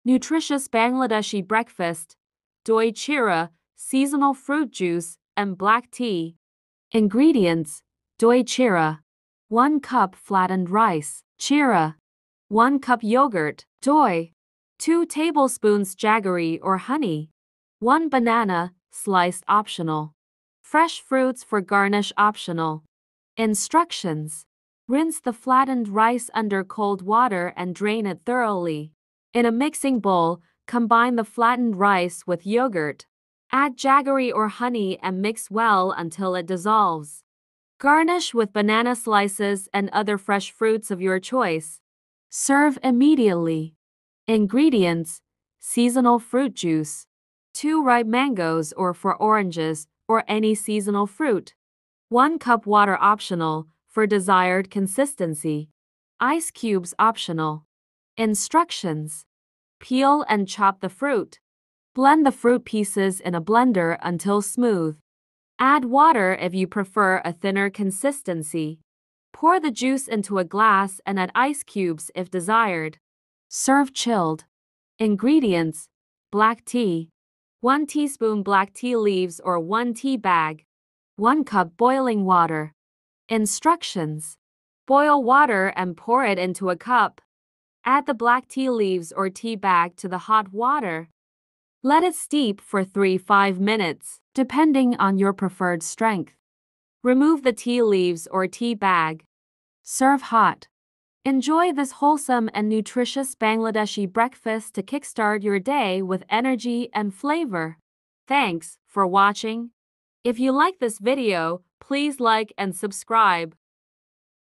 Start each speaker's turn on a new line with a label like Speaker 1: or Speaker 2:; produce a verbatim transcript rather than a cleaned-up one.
Speaker 1: nutritious Bangladeshi breakfast, doi chira, seasonal fruit juice, and black tea. Ingredients: doi chira, one cup flattened rice, chira, one cup yogurt, doi, two tablespoons jaggery or honey, one banana, sliced optional. Fresh fruits for garnish optional. Instructions: rinse the flattened rice under cold water and drain it thoroughly. In a mixing bowl, combine the flattened rice with yogurt. Add jaggery or honey and mix well until it dissolves. Garnish with banana slices and other fresh fruits of your choice. Serve immediately. Ingredients: seasonal fruit juice, two ripe mangoes or four oranges, or any seasonal fruit. one cup water optional, for desired consistency. Ice cubes optional. Instructions: peel and chop the fruit. Blend the fruit pieces in a blender until smooth. Add water if you prefer a thinner consistency. Pour the juice into a glass and add ice cubes if desired. Serve chilled. Ingredients: black tea, one teaspoon black tea leaves or one tea bag, one cup boiling water. Instructions: boil water and pour it into a cup. Add the black tea leaves or tea bag to the hot water. Let it steep for three to five minutes, depending on your preferred strength. Remove the tea leaves or tea bag. Serve hot. Enjoy this wholesome and nutritious Bangladeshi breakfast to kickstart your day with energy and flavor. Thanks for watching. If you like this video, please like and subscribe.